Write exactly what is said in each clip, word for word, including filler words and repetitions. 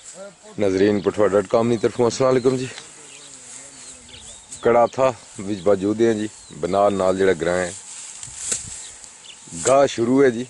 नजरीन पठवा dot com की तरफों अस्सलाम वालेकुम जी। कड़ा था विच मौजूद है जी। बनार नाल जड़ा ग्रां है गाह शुरू है जी।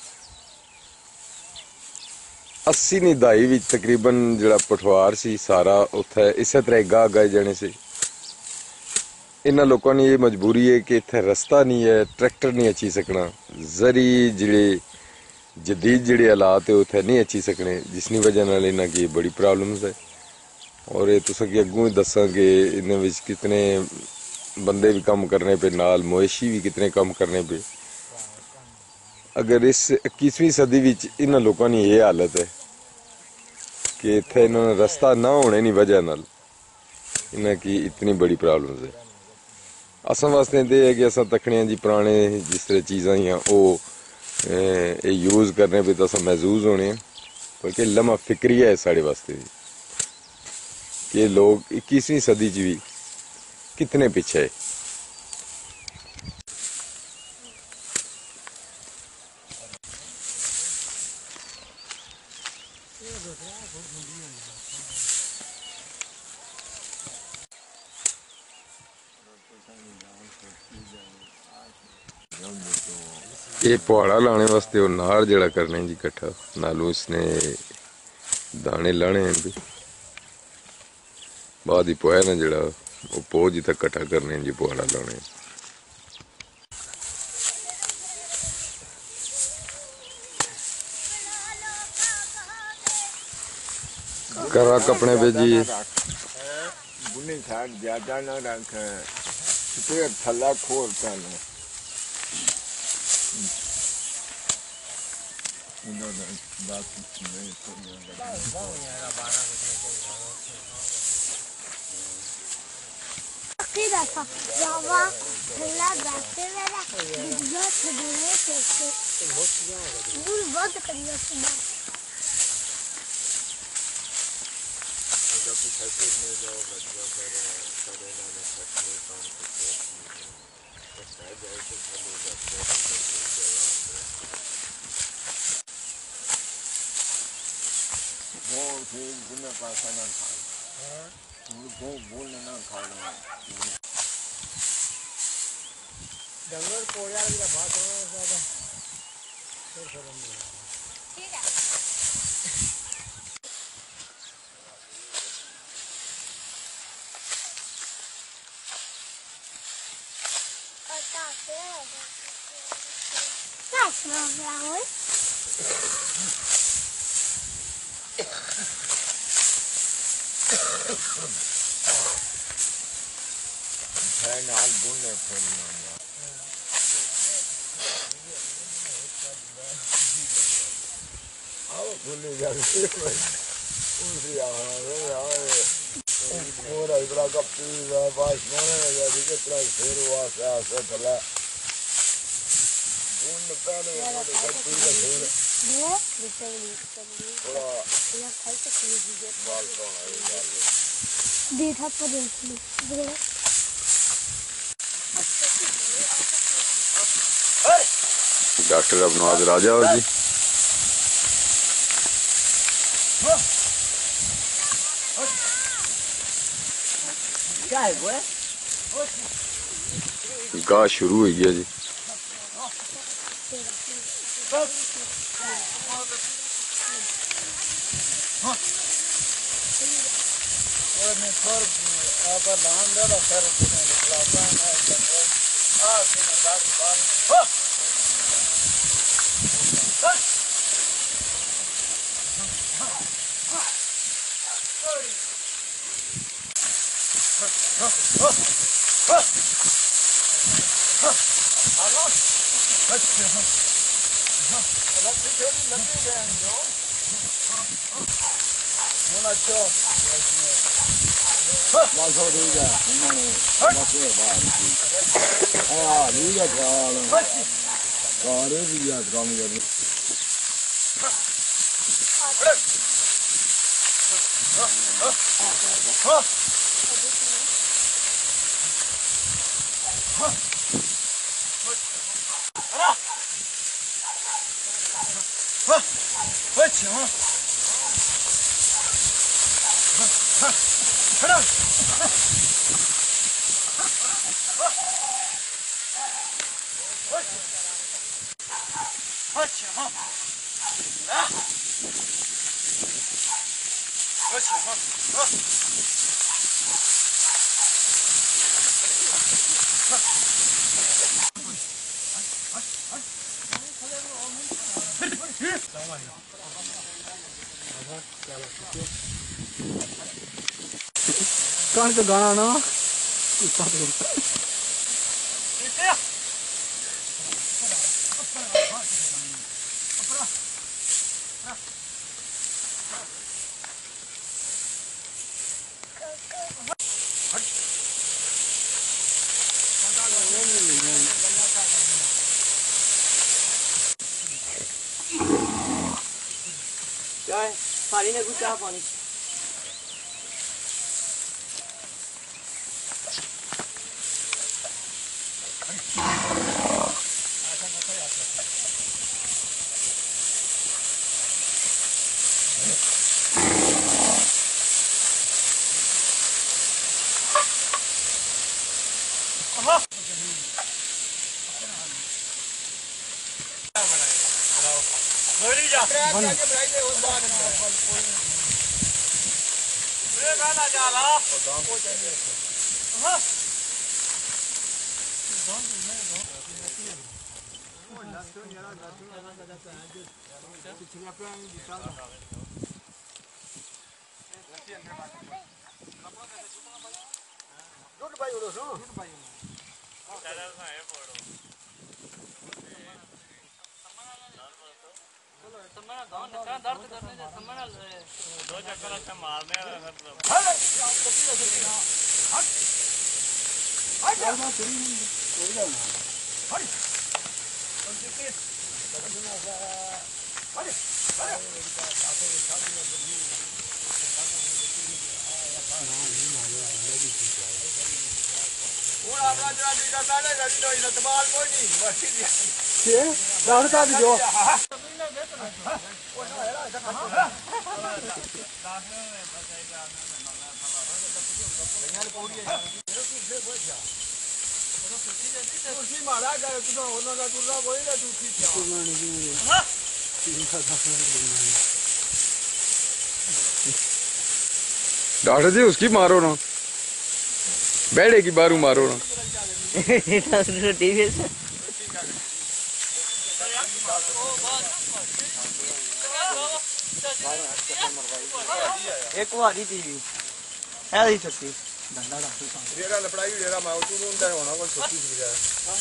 अस्सी नी दहाई विच तकरीबन जड़ा पठवार सी सारा उत्थे इस तरह गाह गाए जाने से इन्हां लोगों की ये मजबूरी है कि इत्थे रस्ता नहीं है, ट्रैक्टर नहीं अच्छी सकना, जरी जिड़े जदीद जिड़े हालात है उत्थे नहीं अच्छी सकने, जिसकी वजह नाल इन्हां की बड़ी प्रॉब्लम्स है। और ये तुसां की अग्गों ही दस्सां कि इन्हां विच कितने बंदे भी कम करने पे, नाल मवेशी भी कितने कम करने पे। अगर इस इक्कीसवीं सदी विच इन्हां लोगों की ये हालत है कि इत्थे इन्हां रस्ता ना होने की वजह नाल इन्हां की इतनी बड़ी प्रॉब्लम्स है। असां वास्ते तो है कि असां तकने जी पुराने जिस तरह चीज़ां ही वो यूज़ करने पे तो असां महजूज होने, बल्कि लम्हा फिक्रिया है साढ़े वास्ते कि लोग इक्कीसवीं सदी च भी कितने पिछे है। ये पहाड़ा लाने वास्ते वो नार जड़ा करने जी कट्ठा, नालू इसने दाने लाने हैं भी बाद ही पोया ना जड़ा वो पो जी तक कट्ठा करने जी पहाड़ा लाने। करा कपने पे जी बुनी साइड ज्यादा ना रख, फिर थल्ला खोल पहले डंगर कोया भी बात हो ज्यादा फिर खत्म नहीं ठीक है। आता है क्या सुना रहा है है नाल बुने खोलना आओ बुने जाके उसी आ रहा है पूरा इतना कपटी है पास में है जी के तरह फिर हुआ से ऐसे चला बुन पहले वो कपटी का फिर ये बिचली चली थोड़ा ये खाई तो खुली दीजिए बाल तो है बाल देखा तो देख ली डॉक्टर अबनवाज राजा और जी क्या है वो गाह शुरू हो गया जी। और मैं थोड़ आप धान दे दो फिर निकलाता है जंगल आ के बात बात कौन का गाना ना Rồi, phải đi này cũng पानी दो चक्कर अच्छा मारने डॉक्टर जी उसकी मारो ना, बैठे की बारू मारो ना। एक वारी थी है ही सच्ची डेरा लपड़ाई डेरा मैं तू रोंदा होना कोई छोटी सी है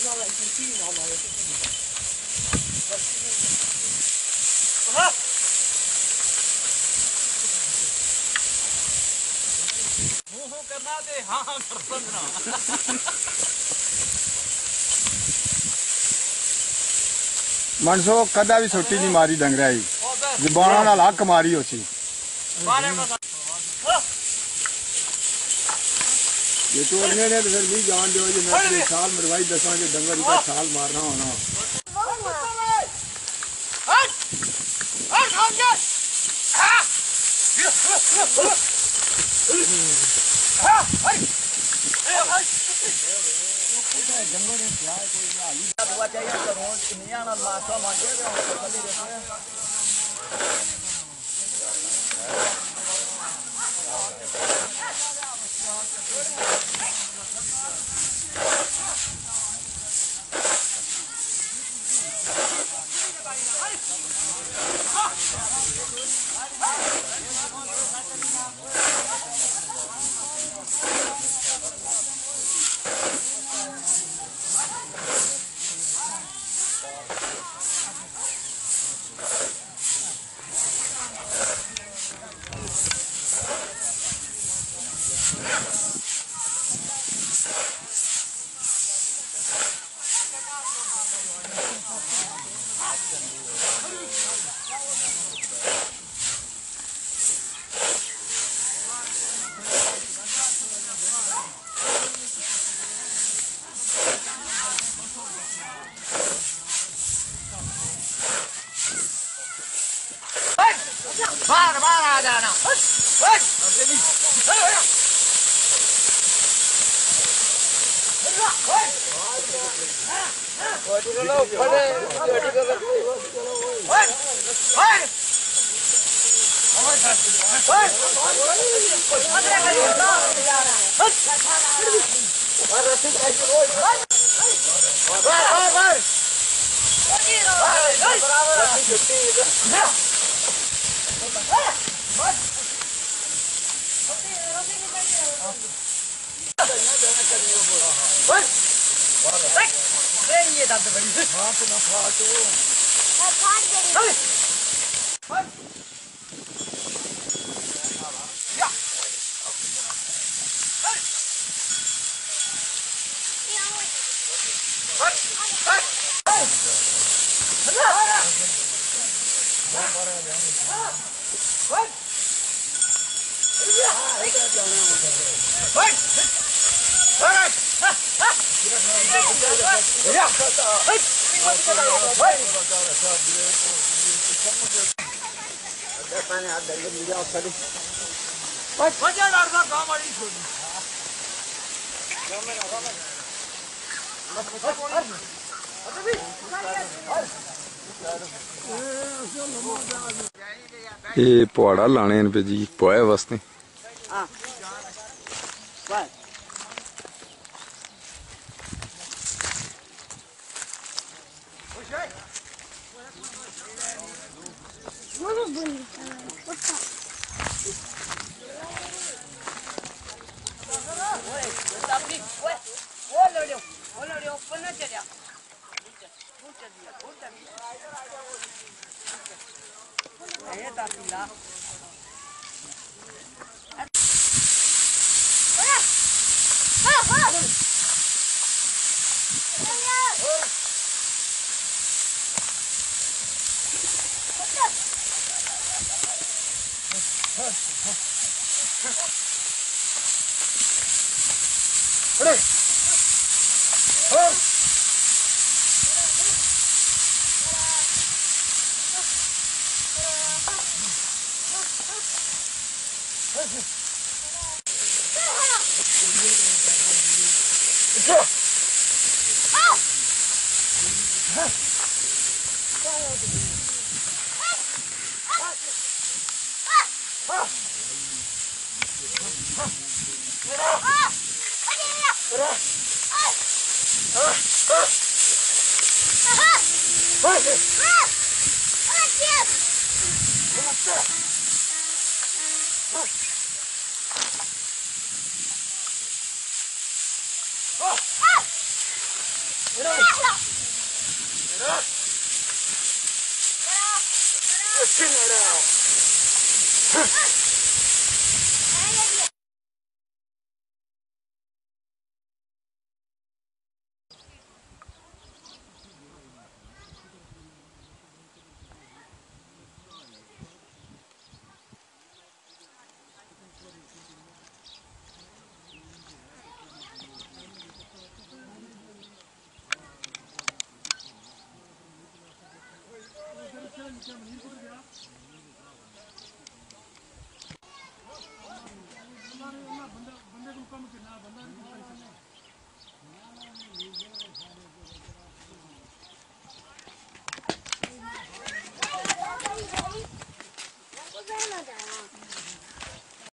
मुंह करना ते हां हां कर सकना मनसो कदा भी छोटी नहीं मारी डंगराई जबाना नाल हक मारी होसी ये तो अगले ने फिर भी जान दो जो मैं साल मरवाई दसा जो डंगर का साल मारना होना हट हट हट गया हां हां जंगल में क्या कोई ना हाली बुआ चाहिए तो रोज नहीं आना लाशा मांगे तो चली रहते हैं बाहर बाहर आ जाना ये पुआड़ा लाने पे जी पोए वास्ते Vamos bonita, puta. Come on,